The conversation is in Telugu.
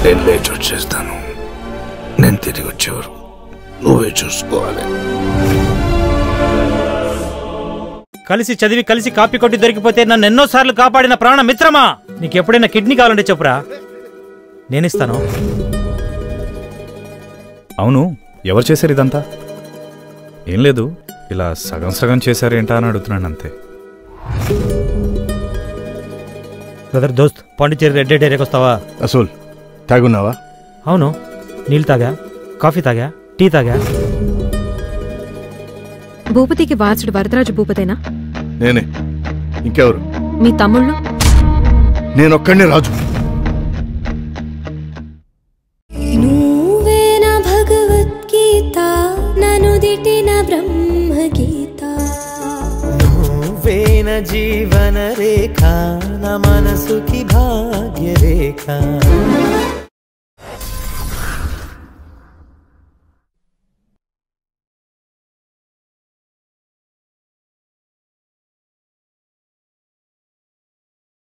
నేను లేచి వచ్చేస్తాను. నేను తిరిగి వచ్చేవారు నువ్వే చూసుకోవాలి. కలిసి చదివి కలిసి కాపీ కొట్టి దొరికిపోతే నన్ను ఎన్నోసార్లు కాపాడిన ప్రాణ మిత్రమా, నీకెప్పుడైనా కిడ్నీ కావాలంటే చెప్పురా, నేనిస్తాను. అవును, ఎవరు చేశారు ఇదంతా? ఏం లేదు, ఇలా సగం సగం చేశారేంటా అని అడుగుతున్నాను అంతే. బ్రదర్ దోస్త్, పాండిచేరి రెడ్ డేట్ ఏరియాకి వస్తావా? అసలు తాగున్నావా? అవును, నీళ్ళు తాగా, కాఫీ తాగా, టీ తాగా. భూపతికి వారసుడు వరదరాజు భూపతేనా? నేనే. ఇంకెవరు? మీ తమ్ముళ్ళు? నేనొక్కడే రాజు. నువ్వేనా భగవద్గీత ననుదిటిన బ్రహ్మగీత, నువ్వేన జీవన రేఖ నా మనసుకి భాగ్య రేఖ.